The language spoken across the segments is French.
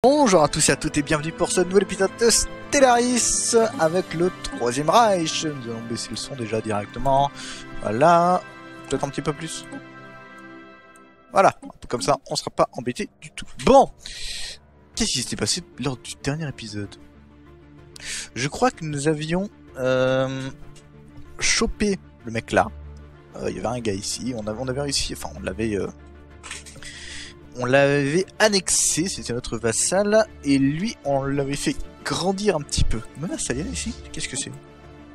Bonjour à tous et à toutes et bienvenue pour ce nouvel épisode de Stellaris avec le Troisième Reich. Nous allons baisser le son déjà directement. Voilà. Peut-être un petit peu plus. Voilà. Un peu comme ça, on sera pas embêté du tout. Bon. Qu'est-ce qui s'était passé lors du dernier épisode? Je crois que nous avions chopé le mec là. Il y avait un gars ici. On avait réussi. Enfin, on l'avait annexé, c'était notre vassal, et lui, on l'avait fait grandir un petit peu. Menace alien ici? Qu'est-ce que c'est?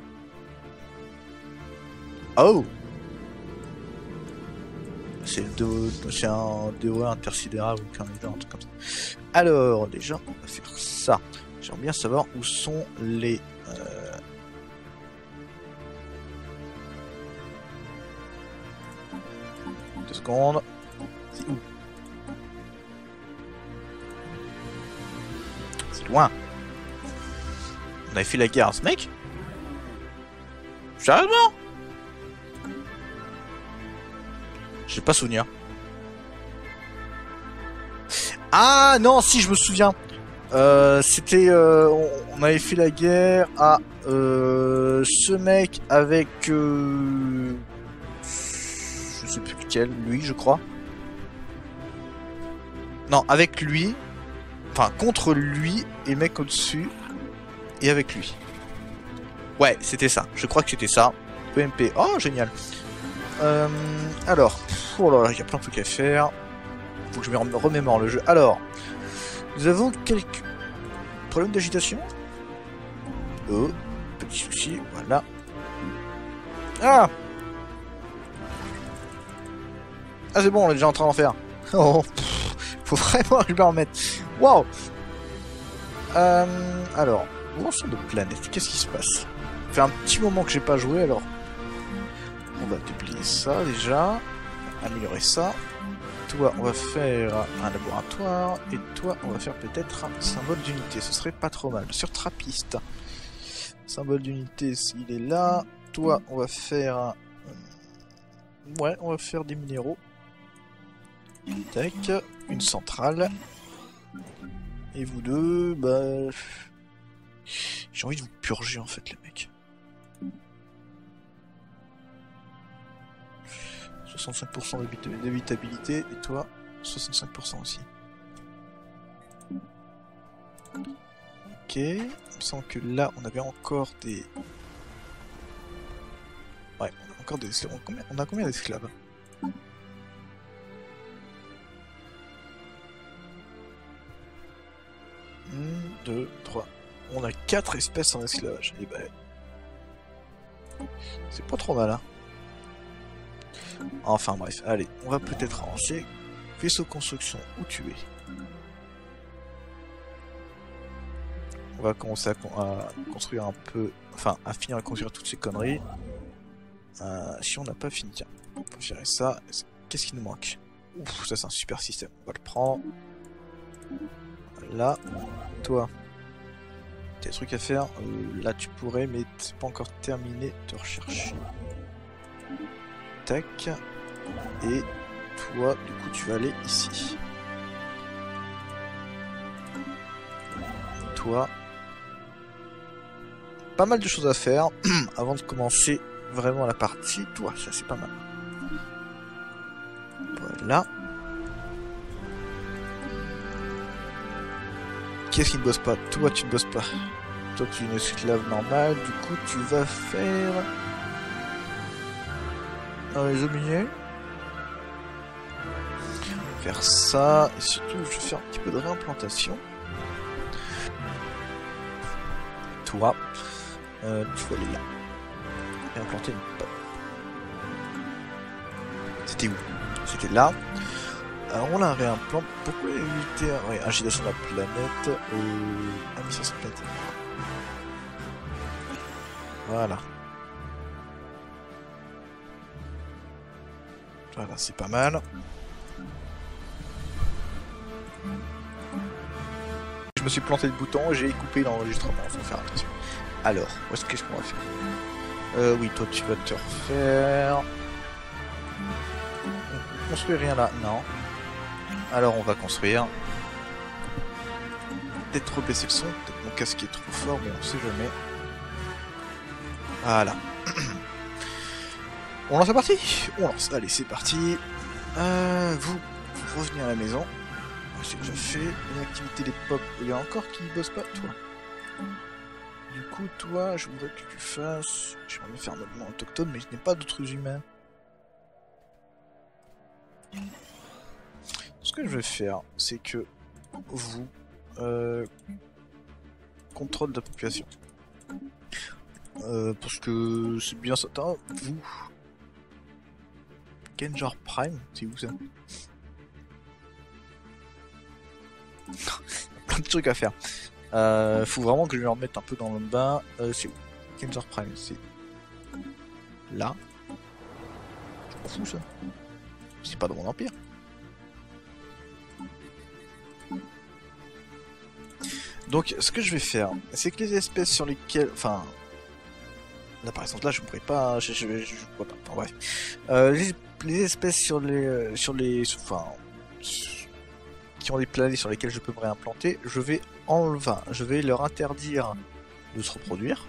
Oh! C'est un DOA intersidéral ou un truc comme ça. Alors, déjà, on va faire ça. J'aimerais bien savoir où sont les... 2 secondes. C'est où? Loin. On avait fait la guerre à ce mec? Sérieusement? J'ai pas souvenir. Ah non, si je me souviens. C'était on avait fait la guerre à ce mec avec je sais plus lequel, lui je crois. Non, avec lui. Enfin, contre lui et le mec au-dessus. Et avec lui. Ouais, c'était ça. Je crois que c'était ça. EMP. Oh, génial. Alors. Oh là là, il y a plein de trucs à faire. Faut que je me remémore le jeu. Alors. Nous avons quelques problèmes d'agitation. Oh. Petit souci. Voilà. Ah! Ah, c'est bon, on est déjà en train d'en faire. Oh. Faut vraiment que je me remette. Wow. Alors, où sont nos planètes? Qu'est-ce qui se passe? Ça fait un petit moment que j'ai pas joué, alors on va déplier ça déjà, améliorer ça. Toi, on va faire un laboratoire, et toi, on va faire peut-être un symbole d'unité. Ce serait pas trop mal. Sur Trappiste, symbole d'unité, il est là. Toi, on va faire, ouais, on va faire des minéraux. Tac, une centrale. Et vous deux, bah... J'ai envie de vous purger en fait les mecs. 65% d'évitabilité et toi, 65% aussi. Ok, il me semble que là on avait encore des... Ouais, on a encore des esclaves. On a combien d'esclaves? 1, 2, 3. On a 4 espèces en esclavage. Et ben... c'est pas trop mal, hein. Enfin bref, allez, on va peut-être avancer. Vaisseau construction, où tu es? On va commencer à construire un peu... Enfin, à finir à construire toutes ces conneries. Si on n'a pas fini, tiens. On peut gérer ça. Qu'est-ce qui nous manque? Ouf, ça c'est un super système. On va le prendre. Là, toi, t'as des trucs à faire. Là, tu pourrais, mais c'est pas encore terminé de rechercher. Tac. Et toi, du coup, tu vas aller ici. Toi, pas mal de choses à faire avant de commencer vraiment la partie. Toi, ça c'est pas mal. Voilà. Qu'est-ce qui ne bosse pas? Toi, tu ne bosses pas. Toi, tu es une esclave normale. Du coup, tu vas faire... les omniers. Faire ça. Et surtout, je vais faire un petit peu de réimplantation. Toi, tu vas aller là. Réimplanter une pomme. C'était où? C'était là. Alors on la réimplante. Pourquoi éviter ouais, agitation de la planète mission sur planète. Voilà. Voilà, c'est pas mal. Je me suis planté le bouton, j'ai coupé l'enregistrement, faut faire attention. Alors, où est-ce qu'on va faire? Oui, toi tu vas te refaire. On construit rien là, non. Alors on va construire. peut-être rebaisser le son, peut-être mon casque est trop fort, mais on sait jamais. Voilà. On lance la partie. On lance, allez c'est parti. Vous revenez à la maison. C'est déjà fait. Une activité des pop, il y a encore qui bosse pas, toi. Du coup, toi, je voudrais que tu fasses... J'aimerais bien faire un mouvement autochtone, mais je n'ai pas d'autres humains. Ce que je vais faire, c'est que vous... contrôle de la population. Parce que c'est bien ça. Vous... Genjar Prime, c'est où ça? Plein de trucs à faire. Faut vraiment que je lui remette un peu dans le bain. C'est où? Genjar Prime, c'est là. Je m'en fous ça. C'est pas dans mon empire. Donc ce que je vais faire, c'est que les espèces sur lesquelles... Enfin... Là par exemple là je ne pourrais pas... Je vois pas. Enfin, bref. Les espèces sur les... Enfin... qui ont des planètes sur lesquelles je peux me réimplanter, je vais enlever... Je vais leur interdire de se reproduire.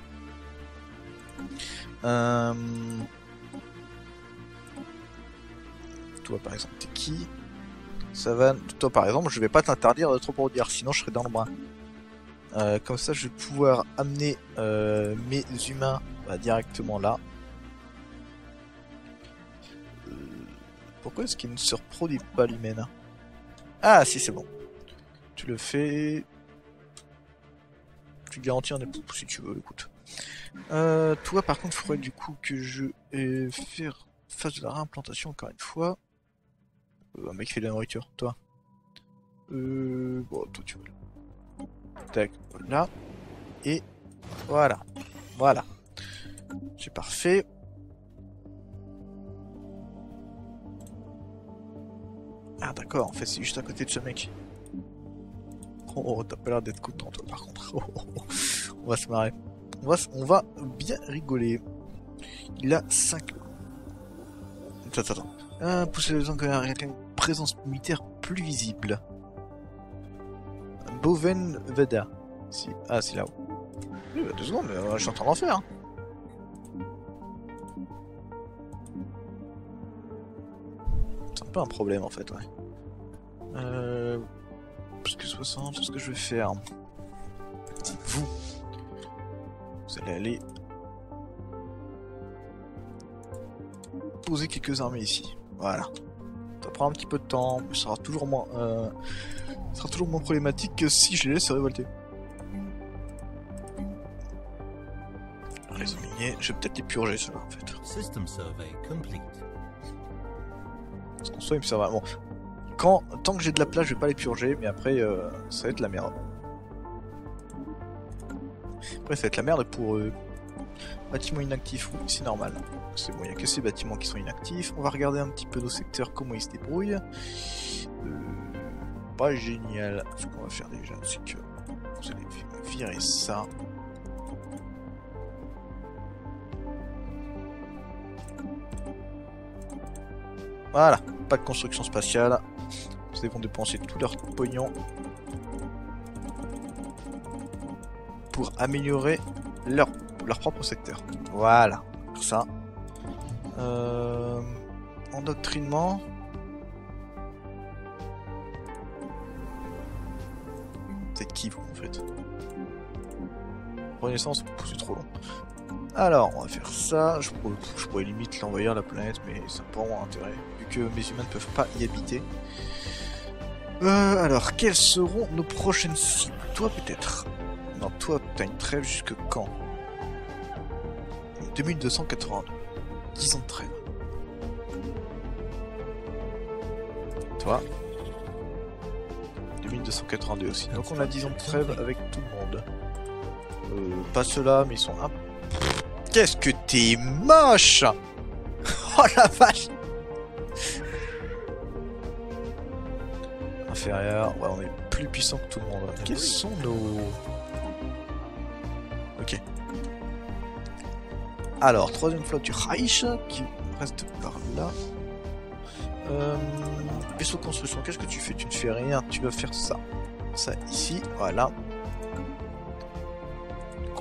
Toi par exemple t'es qui? Savane, toi par exemple je vais pas t'interdire de te reproduire, sinon je serai dans le bras. Comme ça je vais pouvoir amener mes humains directement là. Pourquoi est-ce qu'il ne se reproduit pas l'humain? Ah si c'est bon. Tu le fais... Tu garantis un époux si tu veux, écoute. Toi par contre il faudrait du coup que je fasse de la réimplantation encore une fois. Un mec fait de la nourriture, toi. Bon toi tu veux. Tac, là. Et voilà. Voilà. C'est parfait. Ah d'accord, en fait c'est juste à côté de ce mec. Oh, t'as pas l'air d'être content toi par contre. On va se marrer. On va bien rigoler. Il a 5... Attends. Pousser les angles avec une présence militaire plus visible. Boven Veda. Si. Ah, c'est là-haut. Oui, bah 2 secondes, je suis en train d'en faire. Hein. C'est un peu un problème en fait, ouais. Plus que 60, c'est ce que je vais faire. Vous allez aller poser quelques armées ici. Voilà. Ça prend un petit peu de temps, mais ça sera toujours moins, problématique que si je les laisse se révolter. Les omnignés, je vais peut-être les purger ceux-là en fait. System survey complete. Parce qu'en soi, il me sert vraiment. Tant que j'ai de la place, je vais pas les purger, mais après, ça va être la merde. Après, ça va être la merde pour bâtiments inactifs, oui, c'est normal. C'est bon, il n'y a que ces bâtiments qui sont inactifs. On va regarder un petit peu nos secteurs, comment ils se débrouillent. Pas génial. Ce qu'on va faire déjà, c'est que vous allez virer ça. Voilà, pas de construction spatiale. Ils vont dépenser tout leur pognon pour améliorer leur propre secteur. Voilà, ça. Endoctrinement. C'est qui vous en fait? Renaissance, c'est trop long. Alors, on va faire ça. Je pourrais limite l'envahir la planète, mais ça n'a pas vraiment intérêt, vu que mes humains ne peuvent pas y habiter. Alors, quelles seront nos prochaines cibles? Toi, peut-être. Non, toi, t'as une trêve jusque quand? 2282. 10 ans de trêve. Toi 2282 aussi. Donc on a 10 ans de trêve avec tout le monde. Pas ceux-là, mais ils sont un... Qu'est-ce que t'es moche! Oh la vache! Inférieur, ouais, on est plus puissant que tout le monde. Quels sont nos... Ok. Alors, troisième flotte du Reich, qui reste par là. Vaisseau de construction, qu'est-ce que tu fais? Tu ne fais rien, tu vas faire ça. Ça ici, voilà.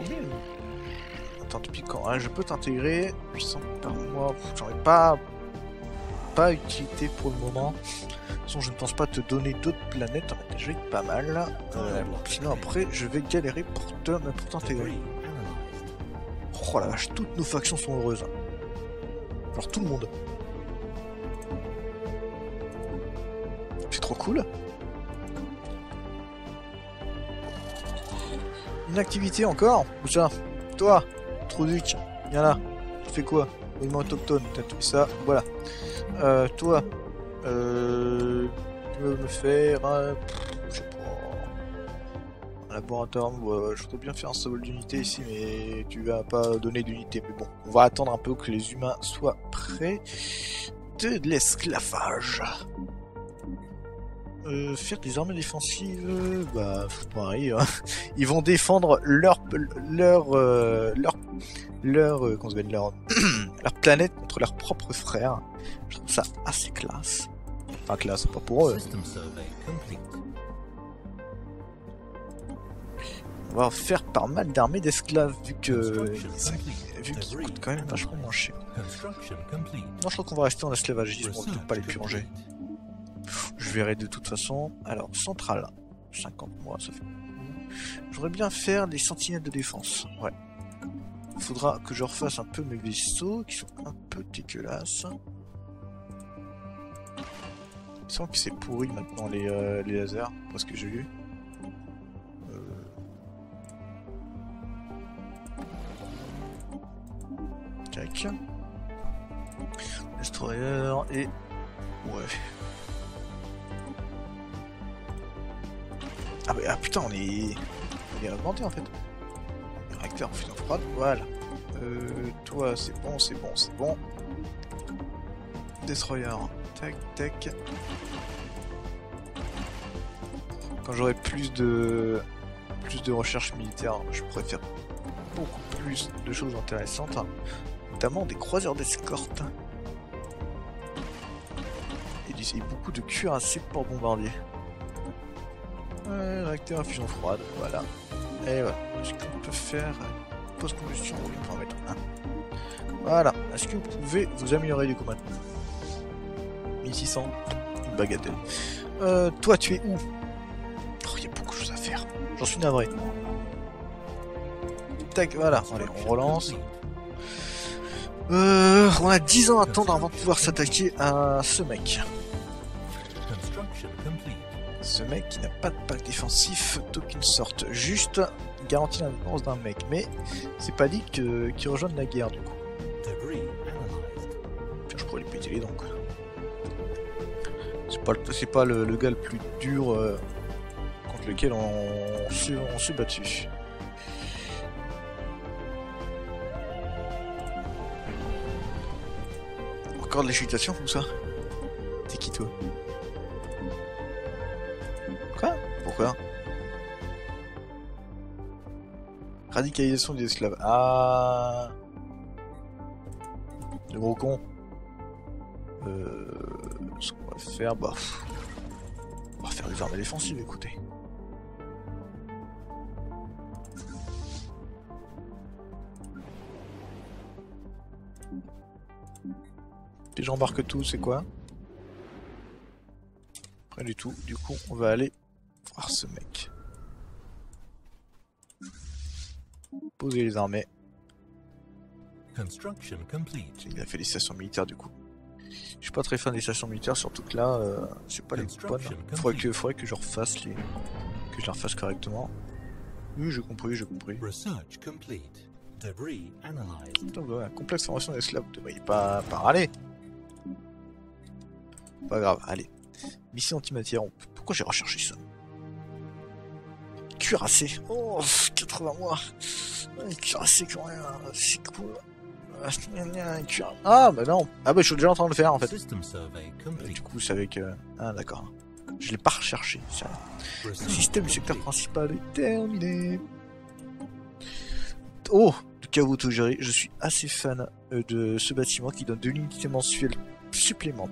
combien? Attends, depuis quand hein, je peux t'intégrer 800 par mois. J'en ai pas utilité pour le moment. De toute façon, je ne pense pas te donner d'autres planètes. On a déjà eu pas mal. Sinon, après, je vais galérer pour t'intégrer. Oh la vache, toutes nos factions sont heureuses. Alors, tout le monde. C'est trop cool. Une activité encore? Où ça? Toi, Trudic, viens là. Tu fais quoi? Monument autochtone, t'as tout ça, voilà. Toi, tu veux me faire je sais pas, un laboratoire, je voudrais bien faire un symbole d'unité ici, mais tu vas pas donner d'unité. Mais bon, on va attendre un peu que les humains soient prêts. De l'esclavage. Faire des armées défensives, bah pareil, hein. Ils vont défendre leur planète contre leurs propres frères. Je trouve ça assez classe. Enfin classe, pas pour eux. On va faire pas mal d'armées d'esclaves vu qu'ils coûtent quand même vachement moins cher. Non, je crois qu'on va rester en esclavagisme, on ne peut pas les purger. Je verrai de toute façon. Alors, centrale. 50 mois, ça fait... J'aurais bien faire des sentinelles de défense. Ouais. Il faudra que je refasse un peu mes vaisseaux, qui sont un peu dégueulasses. Il semble que c'est pourri maintenant, les lasers, parce que j'ai lu. Tac. Destroyer et... Ouais. Ah bah ah, putain, on est augmenté en fait. Réacteur en fusion froide, voilà. Toi, c'est bon, c'est bon, c'est bon. Destroyer, tac, tac. Quand j'aurai plus de recherche militaire, je pourrais faire beaucoup plus de choses intéressantes, notamment des croiseurs d'escorte. Et beaucoup de cuirassés pour bombardier. Réacteur à fusion froide, voilà. Et voilà. Est-ce qu'on peut faire post-combustion? Oui, on peut en mettre un. Voilà. Est-ce que vous pouvez vous améliorer du coup maintenant? 1600, une bagatelle. Toi, tu es où? Oh, il y a beaucoup de choses à faire. J'en suis navré. Tac, voilà. Allez, on relance. On a 10 ans à attendre avant de pouvoir s'attaquer à ce mec. Ce mec qui n'a pas de pack défensif, d'aucune sorte. Juste garantit l'indépendance d'un mec. Mais c'est pas dit qu'il rejoigne la guerre du coup. Puis je pourrais lui péter les dents quoi. C'est pas le gars le plus dur contre lequel on s'est battu. Encore de l'excitation comme ça? T'es qui toi? Quoi? Pourquoi? Radicalisation des esclaves. Ah, le gros con. Ce qu'on va faire, bah... On va faire des armes défensives, écoutez. Et j'embarque tout, c'est quoi? Rien du tout. Du coup, on va aller voir ce mec. Poser les armées. Il a fait des stations militaires du coup. Je suis pas très fan des stations militaires, surtout que là, c'est pas les bonnes. Faudrait que je refasse que je les refasse correctement. Oui, j'ai compris, j'ai compris. Donc voilà, complexe formation d'esclaves, vous devriez pas râler. Pas grave, allez. Mission antimatière, pourquoi j'ai recherché ça? Cuirassé. Oh, 80 mois. Cuirassé quand même, c'est cool. Ah bah non. Ah bah je suis déjà en train de le faire en fait. Du coup c'est avec... Ah d'accord. Je l'ai pas recherché. Le système du secteur principal est terminé. Oh, de Kawotogiri, je suis assez fan de ce bâtiment qui donne de l'unité mensuelle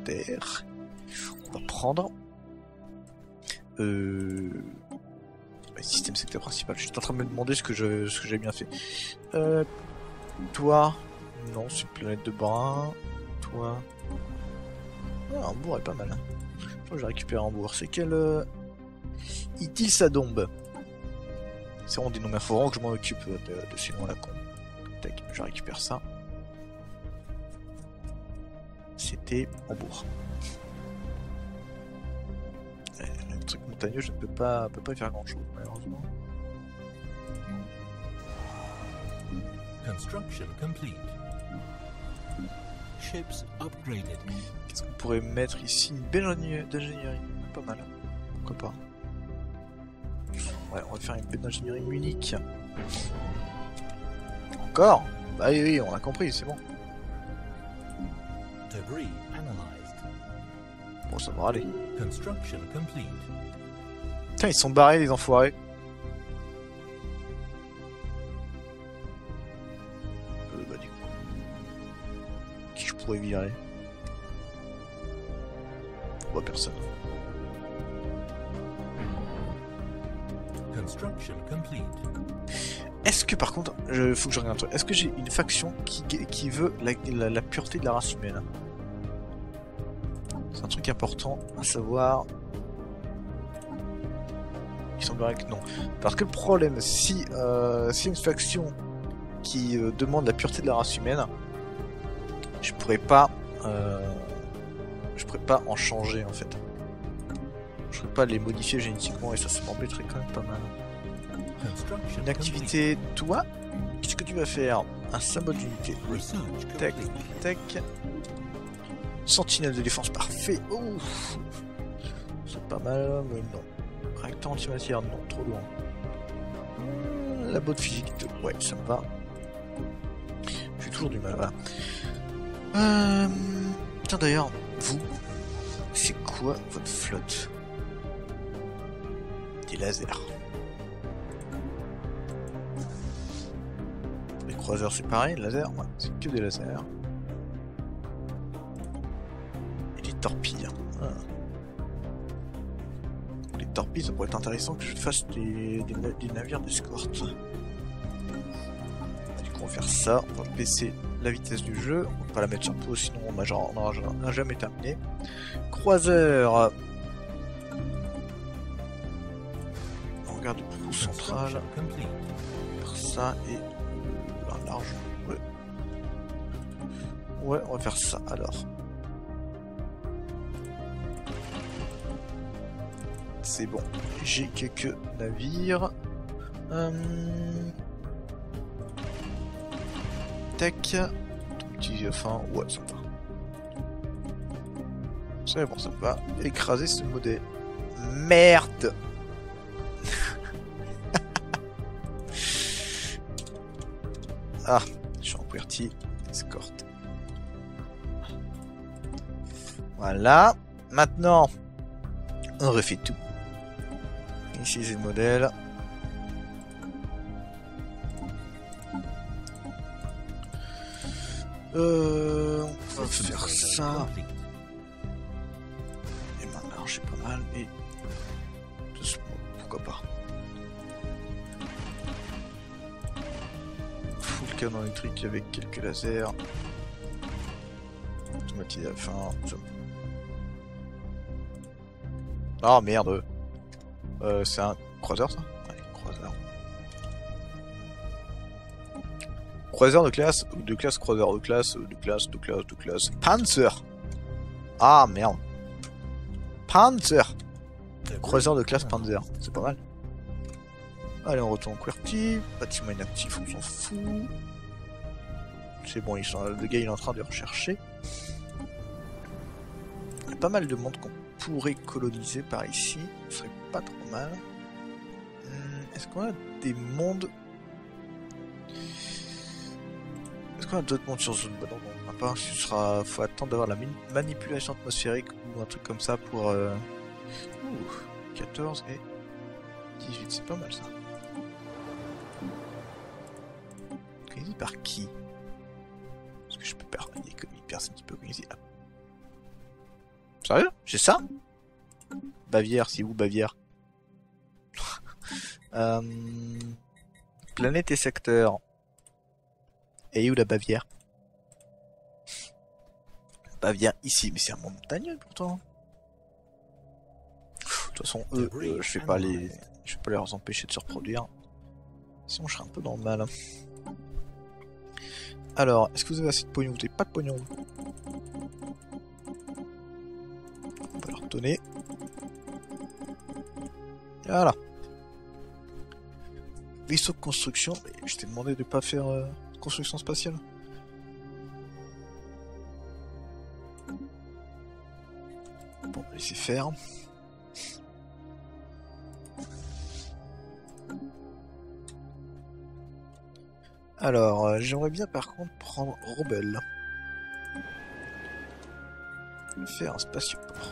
supplémentaire. On va prendre... Ouais, système secteur principal. J'étais en train de me demander ce que j'ai bien fait. Toi... Non, c'est une planète de brin. Toi... Ah, Hambourg est pas mal. Hein. Je crois que j'ai récupéré Hambourg. C'est quel... Itil Sadombe. C'est vraiment des noms, mais faut vraiment que je m'en occupe de ces noms là con. Tac, je récupère ça. C'était Hambourg. Le truc montagneux, je ne peux pas y faire grand chose, malheureusement. Construction complete. Ships upgraded. Qu'est-ce qu'on pourrait mettre ici? Une belle d'ingénierie. Pas mal. Pourquoi pas? Ouais, on va faire une baie d'ingénierie Munich. Encore? Bah oui, on a compris, c'est bon. Debris analyzed. Bon, ça va aller. Construction complete. Putain, ils sont barrés, les enfoirés. Bah du coup... Qui je pourrais virer? Bah personne. Construction complete. Est-ce que par contre, faut que je regarde un truc. Est-ce que j'ai une faction qui veut la pureté de la race humaine? C'est un truc important à savoir. Il semblerait que non. Parce que le problème, si une faction qui demande la pureté de la race humaine, je pourrais pas en changer en fait. Je pourrais pas les modifier génétiquement et ça m'embêterait quand même pas mal. Une activité, toi, qu'est-ce que tu vas faire? Un symbole d'unité. Tac, tac. Sentinelle de défense, parfait. Ouf. C'est pas mal, mais non. Réacteur antimatière, non, trop loin. La botte physique, ouais, ça me va. J'ai toujours du mal, voilà. Tiens d'ailleurs, vous, c'est quoi votre flotte? Des lasers. Les croiseurs c'est pareil, laser, ouais, c'est que des lasers. Et des torpilles. Ah. Les torpilles, ça pourrait être intéressant que je fasse des navires d'escorte. Du coup on va faire ça, on va baisser la vitesse du jeu, on va pas la mettre sur pause sinon on n'aura jamais terminé. Croiseur. On regarde le trou central. Faire ça et large. Ouais. Ouais, on va faire ça alors. C'est bon. J'ai quelques navires. Tac. Enfin, ouais, ça me va. C'est bon, ça me va. Écraser ce modèle. Merde. Ah, je suis en QWERTY, escorte. Voilà. Maintenant, on refait tout. Ici, c'est le modèle. On va faire ça. Et maintenant, j'ai pas mal, et pourquoi pas. Full canon électrique avec quelques lasers. Automatisé à la fin. Ah merde. C'est un croiseur ça? Ouais, croiseur. Croiseur de classe croiseur de classe. Panzer! Ah merde. Panzer! Croiseur de classe Panzer, c'est pas mal. Allez, on retourne en QWERTY. Bâtiment inactif, on s'en fout. C'est bon, le gars il est en train de rechercher. Il y a pas mal de monde qu'on pourrait coloniser par ici. Ce serait pas trop mal. Est-ce qu'on a des mondes? Est-ce qu'on a d'autres mondes sur zone? Bah non, on n'a pas. Ce sera... Faut attendre d'avoir la manipulation atmosphérique ou un truc comme ça pour... 14 et 18, c'est pas mal ça. Colonisé par qui? Parce que je peux perdre. Il y a personne qui peut coloniser. Ah. Sérieux? J'ai ça? Bavière, c'est où Bavière? Euh... Planète et secteur. Et où la Bavière? Bavière ici, mais c'est un montagneux pourtant. De toute façon, eux, je vais pas les empêcher de se reproduire. Sinon, je serai un peu dans le mal. Alors, est-ce que vous avez assez de pognon? Vous n'avez pas de pognon? On va leur donner. Voilà. Vaisseau de construction. Mais je t'ai demandé de pas faire construction spatiale. Bon, on va laisser faire. Alors, j'aimerais bien par contre prendre Rebelle. Faire un spatioport.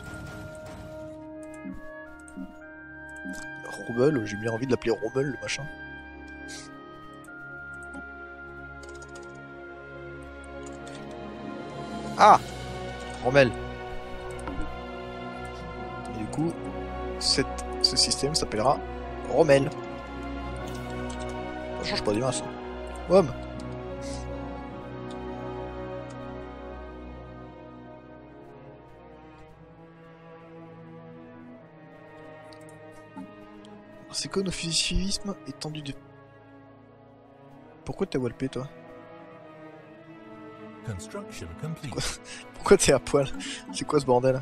Rebelle, j'ai bien envie de l'appeler Rebelle, le machin. Ah, Rebelle. Et du coup, ce système s'appellera Rommel. Ça change pas des masses. Homme. C'est quoi nos civisme étendu de... Pourquoi t'es walpé toi? Construction complete. Pourquoi t'es à poil? C'est quoi ce bordel?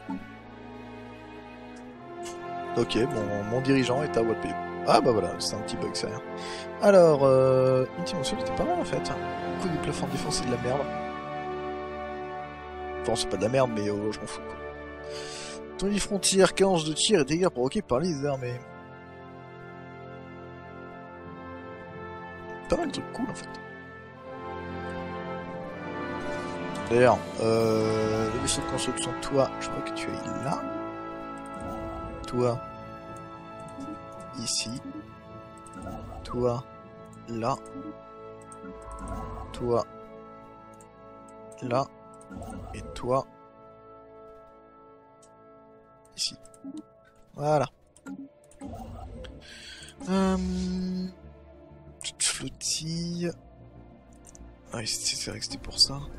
Ok, bon, mon dirigeant est à walpé. Ah bah voilà, c'est un petit bug, c'est rien. Alors, Ultima Sol c'était pas mal en fait. Coup du plafond de défense, c'est de la merde. Enfin, c'est pas de la merde, mais je m'en fous. Tony frontière, cadence de tir et dégâts provoqués par les armées. Pas mal de trucs cool en fait. D'ailleurs, le vaisseau de construction, toi, je crois que tu es là. Toi, ici. Toi, là. Toi, là. Et toi, ici. Voilà. Petite flottille. Ah oui, c'est vrai que c'était pour ça.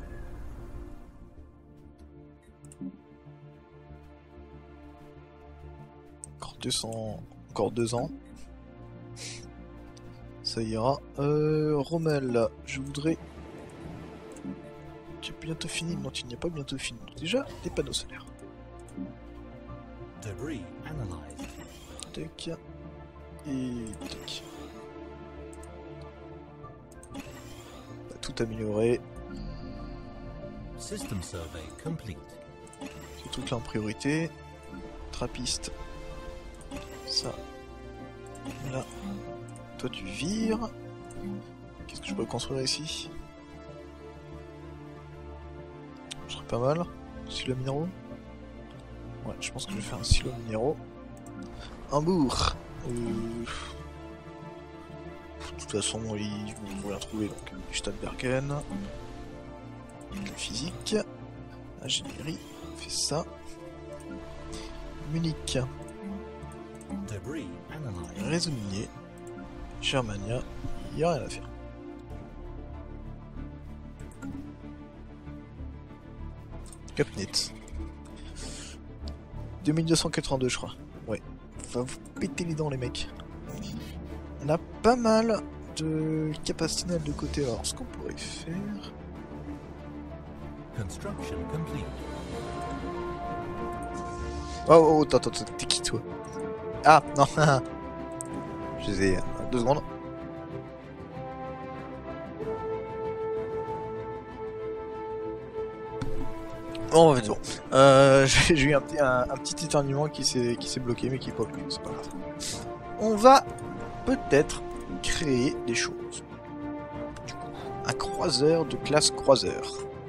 Encore 2 ans. Ça ira. Rommel, je voudrais... Tu as bientôt fini? Non, tu n'y as pas bientôt fini. Déjà, des panneaux solaires. Debris analyzed. Tac. Et tac. On va tout améliorer. System survey complete. Ce truc là en priorité. Trappiste. Ça. Là. Toi tu vires. Qu'est-ce que je pourrais construire ici? Ce serait pas mal. Silo minéraux. Ouais, je pense que je vais faire un silo minéraux. Hambourg. De toute façon, ils vont rien trouver, donc Stadtbergen. Physique. Ingénierie. On fait ça. Munich. Debris analyzed. Raisonnier. Germania. Il n'y a rien à faire. Capnet. 2282 je crois. Ouais. Va vous péter les dents les mecs. On a pas mal de capacité de côté. Alors ce qu'on pourrait faire... Construction complete. Oh, attends, t'es qui toi? Ah, non. Je les ai... 2 secondes. Bon, en fait, bon. J'ai eu un petit éternuement qui s'est bloqué, mais qui est pas bloqué, c'est pas grave. On va peut-être créer des choses. Du coup, un croiseur de classe croiseur.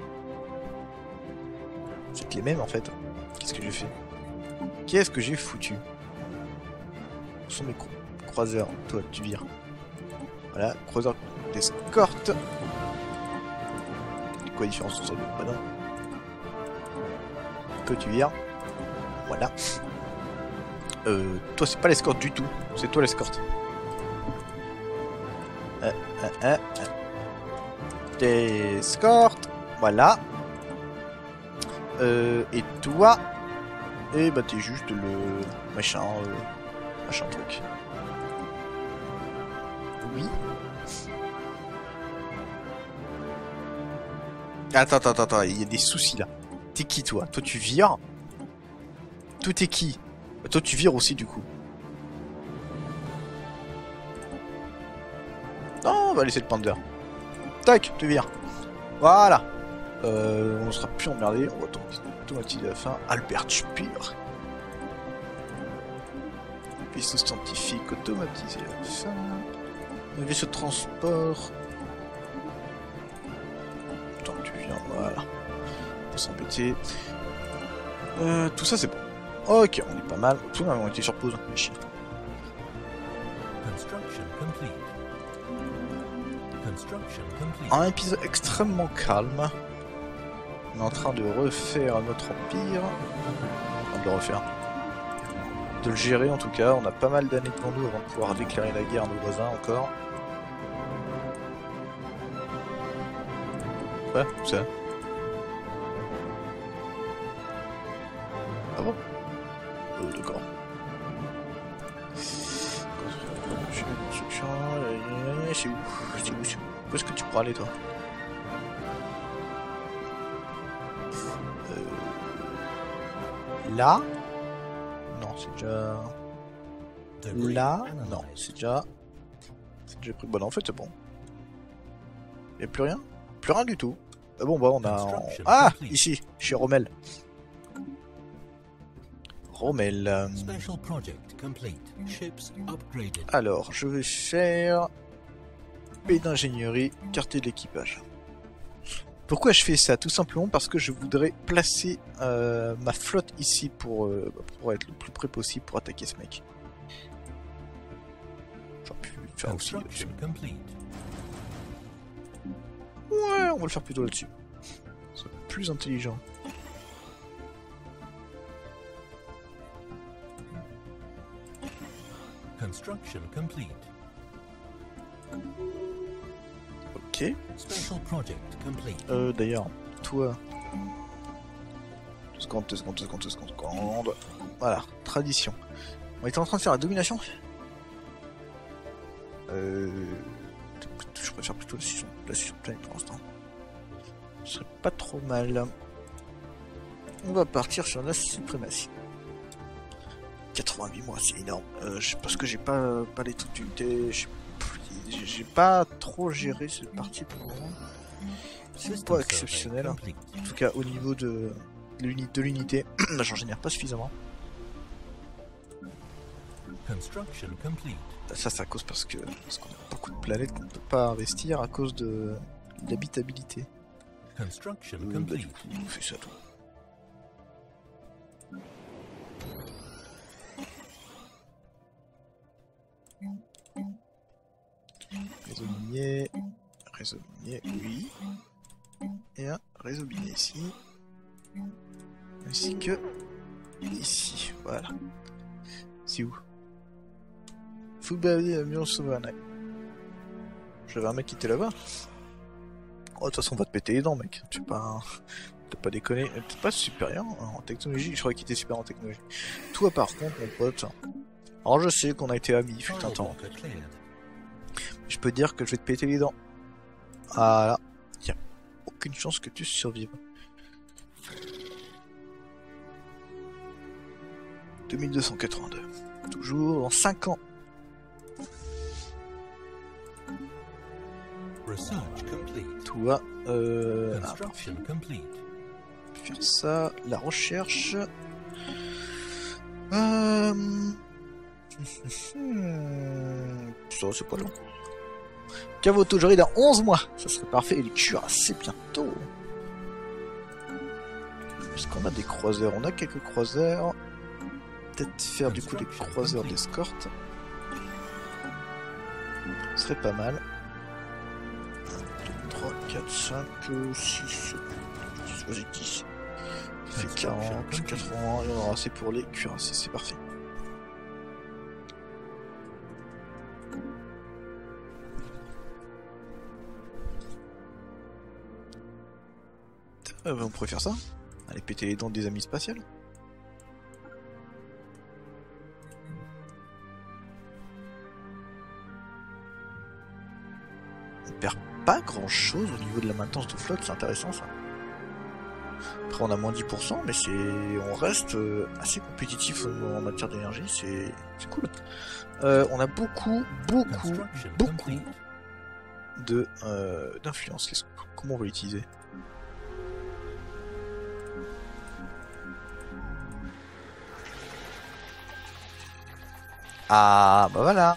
C'est les mêmes en fait. Qu'est-ce que j'ai fait? Qu'est-ce que j'ai foutu? Où sont mes croiseurs? Toi, tu vires. Voilà, croiseur d'escorte. Quoi la différence entre les deux? Bah non. Que tu vires. Voilà. Toi, c'est pas l'escorte du tout. C'est toi l'escorte. euh. T'escortes. Voilà. Et toi, et bah t'es juste le machin truc. Oui. Attends, il y a des soucis là. T'es qui toi? Toi tu vires? Toi t'es qui? Bah, toi tu vires aussi du coup. Non, on va laisser le panda. Tac, tu vires. Voilà. On sera plus emmerdé. On va automatiser la fin. Albert Speer. Vaisseau scientifique automatisé la fin. Un vaisseau de transport. Attends, tu viens, voilà. On va s'embêter. Tout ça c'est bon. Ok, on est pas mal. Tout on était sur pause. Chier. Construction complete. Construction complete. Un épisode extrêmement calme. On est en train de refaire notre empire. Enfin, de le refaire. De le gérer en tout cas. On a pas mal d'années devant nous avant de pouvoir déclarer la guerre à nos voisins encore. Ouais, ça. Ah bon? D'accord. Construction. C'est où? Où est-ce que tu pourras aller toi? Là? Non, c'est déjà... Là? Non, c'est déjà... C'est déjà pris... Bon, non, en fait, c'est bon. Y'a plus rien? Plus rien du tout. Ah bon, bah, on a... Ah! Ici, chez Rommel. Rommel. Alors, je vais faire... Paix d'ingénierie, quartier de l'équipage. Pourquoi je fais ça? Tout simplement parce que je voudrais placer ma flotte ici pour être le plus près possible pour attaquer ce mec. J'aurais pu le faire aussi là-dessus. Ouais, on va le faire plutôt là-dessus. C'est plus intelligent. Construction complete. Ok. Special project complete. D'ailleurs, toi... 2 secondes. Voilà, tradition. On était en train de faire la domination. Je préfère plutôt la scission planète pour l'instant. Ce serait pas trop mal. On va partir sur la suprématie. 88 mois, c'est énorme. Parce que j'ai pas les trucs d'unité. J'ai pas trop géré cette partie pour le moment. C'est pas exceptionnel. En tout cas, au niveau de l'unité, j'en génère pas suffisamment. Ça, c'est à cause parce qu'on a beaucoup de planètes qu'on ne peut pas investir à cause de l'habitabilité. Bah, du coup, on fait ça tout. Réseau minier, oui. Et un réseau minier ici. Ainsi que ici, voilà. C'est où? Football avion Savannah. J'avais un mec qui était là-bas. Oh, de toute façon, on va te péter les dents, mec. Tu pas... T'as pas déconné. T'es pas supérieur en technologie. Je croyais qu'il était super en technologie. Toi, par contre, mon pote. Alors, je sais qu'on a été amis, fut un temps. Je peux dire que je vais te péter les dents. Voilà. Y'a aucune chance que tu survives. 2282. Toujours dans 5 ans. Toi, faire ça, la recherche. Ça, c'est pas long. Cavoto, j'aurai dans 11 mois. Ça serait parfait. Et les cuirassés bientôt. Est-ce qu'on a des croiseurs? On a quelques croiseurs. Peut-être faire du coup des croiseurs d'escorte. Ce serait pas mal. 1, 2, 3, 4, 5, 6. Vas-y, 10. Ça fait 40, 80. Il y en aura assez pour les cuirassés. C'est parfait. On pourrait faire ça. Aller péter les dents des amis spatiales. On perd pas grand chose au niveau de la maintenance de flotte, c'est intéressant ça. Après on a moins 10%, mais on reste assez compétitif en matière d'énergie, c'est cool. On a beaucoup d'influence. Comment on va l'utiliser? Ah bah voilà.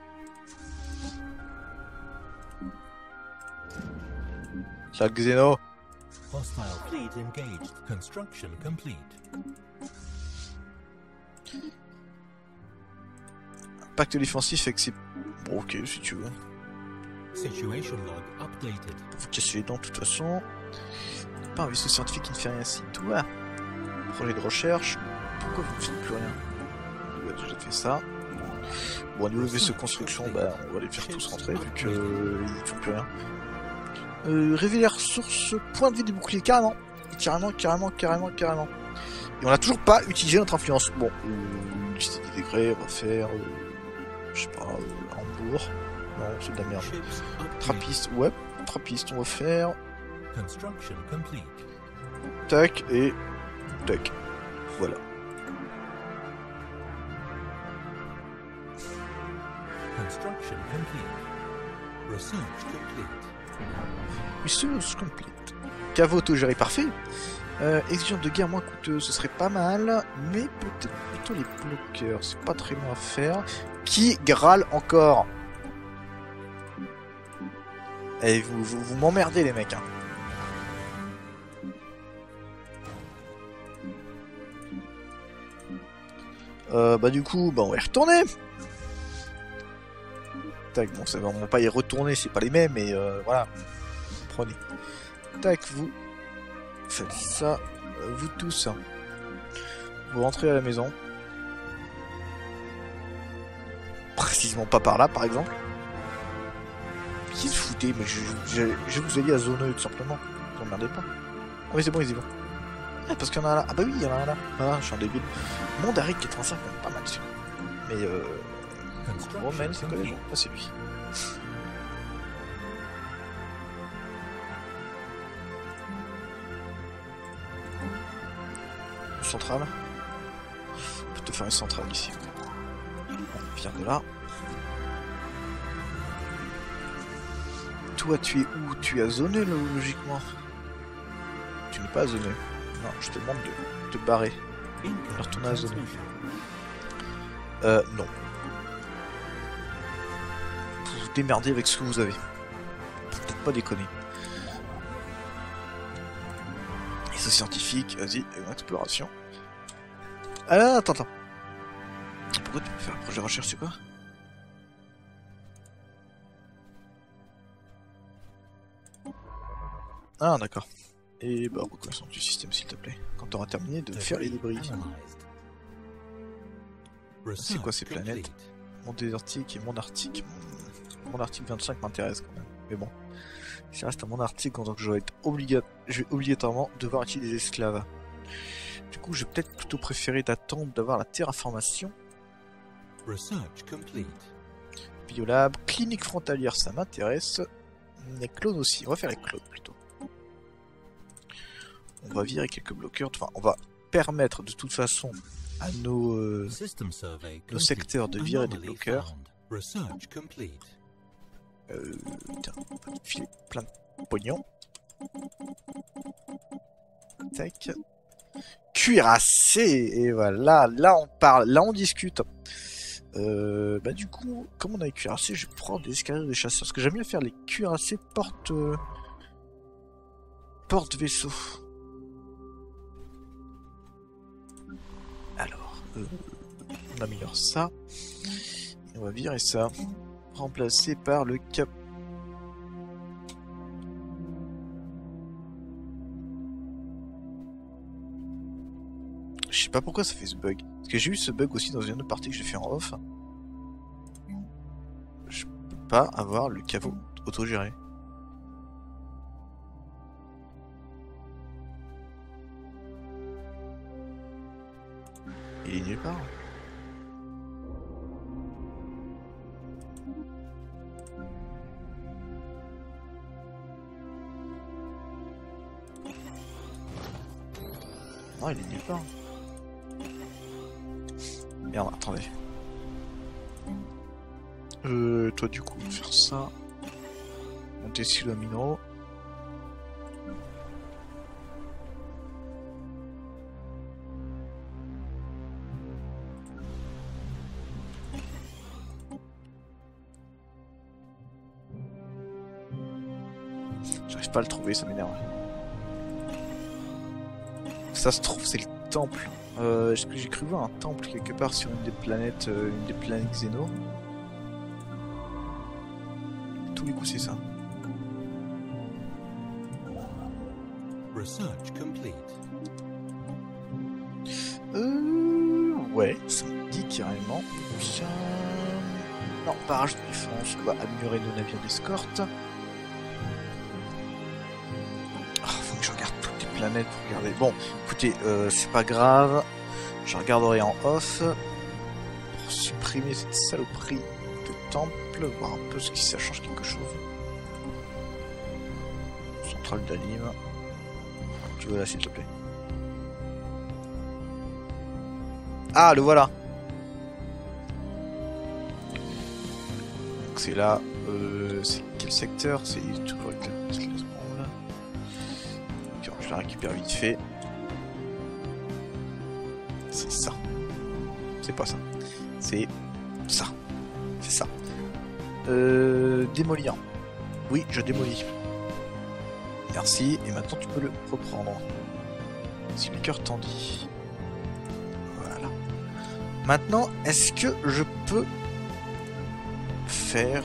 Ciao Xeno. Hostile fleet engaged. Construction complete. Pacte défensif avec ses... Bon, ok, si tu veux. Situation log updated. Vous cassez les dents de toute façon. Pas un vaisseau scientifique qui ne fait rien ici. Toi. Projet de recherche. Pourquoi vous ne faites plus rien? On a déjà fait ça. Bon, au niveau de vaisseau construction, bah, on va les faire tous rentrer vu qu'ils ne font plus rien. Révéler ressources, point de vie des boucliers, carrément. Carrément. Et on n'a toujours pas utilisé notre influence. Bon, l'unité des degrés, on va faire... je sais pas, Hambourg. Non, c'est de la merde. Trappiste, ouais, trappiste, on va faire... Construction complete. Tac, et... tac. Voilà. Construction complete. Research complete. Research complete. Caveau autogéré, parfait. Exigence de guerre moins coûteuse, ce serait pas mal, mais peut-être plutôt les bloqueurs, c'est pas très loin à faire. Qui grâle encore? Et vous m'emmerdez les mecs. Hein. Bah du coup, bah on va y retourner. Tac, bon ça va, on va pas y retourner, c'est pas les mêmes, mais voilà. Prenez. Tac, vous faites ça, vous tous. Vous rentrez à la maison. Précisément pas par là, par exemple. Qui se foutait? Mais je vous ai dit à zone E, tout simplement. Vous emmerdez pas. Ah oui, c'est bon, ils y vont. Ah, parce qu'il y en a un là. Ah bah oui, il y en a un là. Ah, je suis un débile. Mondaric 85, même pas mal sûr. Mais Romain, c'est quoi les noms? Ah, c'est lui. Centrale. On peut te faire une centrale ici. Viens de là. Toi, tu es où? Tu es à zoné, logiquement. Tu n'es pas à zoné. Non, je te demande de te barrer. De retourner à zoné. Non. Vous vous démerdez avec ce que vous avez. Peut-être pas déconner. Et ce scientifique, vas-y, exploration. Ah là, attends. Pourquoi tu peux faire un projet de recherche, c'est quoi? Ah, d'accord. Et bah, reconnaissance du système, s'il te plaît. Quand tu auras terminé de faire les débris. C'est quoi ces planètes? Monde désertique et monde arctique. Monde arctique 25 m'intéresse quand même. Mais bon. Si reste un monde arctique, donc je vais obligatoirement devoir utiliser des esclaves. Du coup, je vais peut-être plutôt préférer d'attendre d'avoir la terraformation. Research complete. Biolab, clinique frontalière, ça m'intéresse. Les clones aussi, on va faire les clones plutôt. On va virer quelques bloqueurs, enfin on va permettre de toute façon à nos secteurs de virer des bloqueurs. Tiens, on va filer plein de pognon. Tac. Cuirassé, et voilà, là on parle, là on discute. Bah du coup, comme on a les cuirassés, je vais prendre des escaliers de chasseurs, parce que j'aime bien faire les cuirassés porte vaisseau. Alors, on améliore ça, et on va virer ça, remplacé par le cap. Je sais pas pourquoi ça fait ce bug. Parce que j'ai eu ce bug aussi dans une autre partie que j'ai fait en off. Je peux pas avoir le caveau autogéré. Il est nulle part. Non, il est nulle part. Merde, attendez. Toi du coup, faire ça. Monter silo minéraux. J'arrive pas à le trouver, ça m'énerve. Ça se trouve, c'est le temple. Est-ce que j'ai cru voir un temple quelque part sur une des planètes Xeno? Tous les coups, c'est ça. Research complete. Ouais, ça me dit carrément. Bien... Non, barrage de défense, on va améliorer nos navires d'escorte. Faut que je regarde toutes les planètes pour regarder. Bon, écoutez, c'est pas grave. Je regarderai en off pour supprimer cette saloperie de temple, voir un peu si ça change quelque chose. Centrale d'anime. Tu veux là, s'il te plaît. Ah, le voilà. Donc c'est là. C'est quel secteur? C'est toujours avec la là. Tiens, je la récupère vite fait. C'est ça. C'est pas ça. C'est ça. C'est ça. Démolir. Oui, je démolis. Merci. Et maintenant tu peux le reprendre. Si le cœur t'en dit. Voilà. Maintenant, est-ce que je peux faire...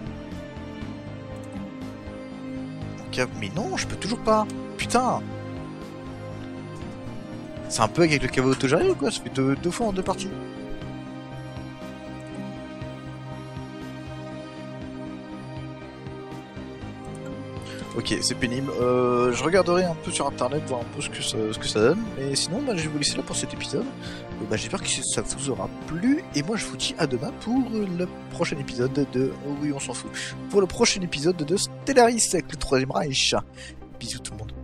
Mais non, je peux toujours pas. Putain. C'est un peu avec le caveau autogéré ou quoi? Ça fait deux fois en deux parties. Ok, c'est pénible. Je regarderai un peu sur internet, voir un peu ce que ça donne. Mais sinon, bah, je vais vous laisser là pour cet épisode. J'espère que ça vous aura plu. Et moi, je vous dis à demain pour le prochain épisode de... Oh oui, on s'en fout. Pour le prochain épisode de Stellaris avec le 3ème Reich. Bisous tout le monde.